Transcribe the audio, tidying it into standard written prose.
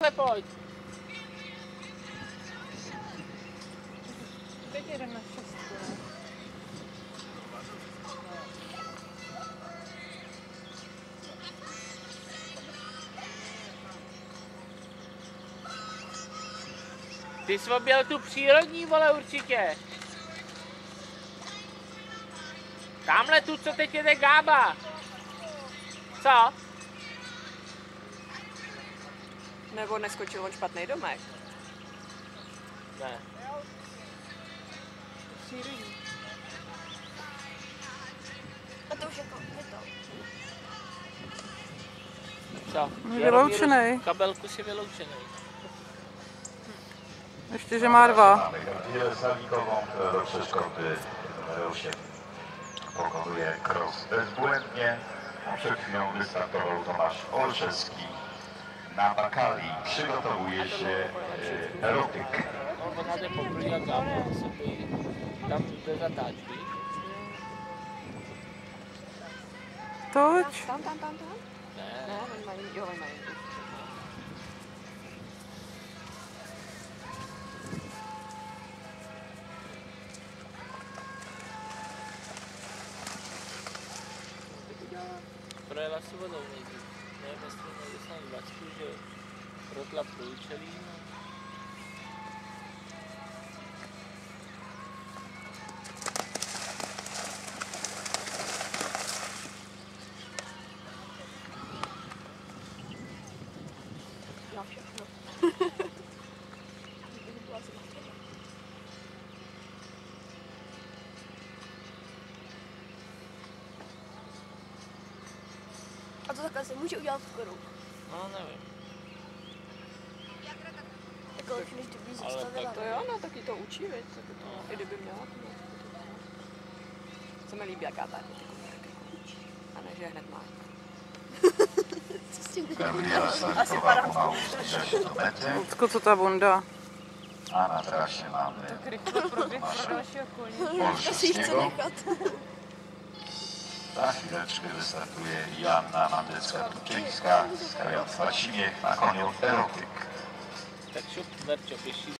takhle pojď. Teď jedeme na šestku, ne? Ty jsi objel tu přírodní, vole, určitě. Tamhle tu, co teď jede Gába. Co? Nebo neskočil on špatný domek? Ne. Přírodní. A to už jako je to. Co? Vyloučenej. Kabelku si vyloučenej. Ještě, že má 2. Máme Gabriel Salíkovou do přeškody numer 8. Pokonuje cross bezbłędnie, a przed chwilą wystartował Tomasz Olszewski. Na Bakali przygotowuje się Erotyk. Ona jde poprvé a Gába sobě tam jde zatáč, víš? Toč. Tam? Ne. Ne, oni mají, jo, oni mají. Projela si vodou nejdřív. Nevím, jestli někde jsem v Vačku, že rotla průčelí. Na všechno. A to takhle se může udělat v kruhu. No, nevím. Jako už než kdyby Ale zastavila. To jo, no taky to učí, viď? I kdyby měla to. Se mi líbí, jaká ta je učí. A ne, že hned má. Co s tím Gabriela Salíková pomału zbliża się do mety, Lucko, co ta bunda? a na trasie mamy Rychle proběh pro dalšího koně. To si chce Olszewskiego. nechat. Za chwileczkę wystartuje Joanna Mandecka-Tuczyńska, skając Warcimiech na koniu Erotyk. Tak šup, Verčo, pěší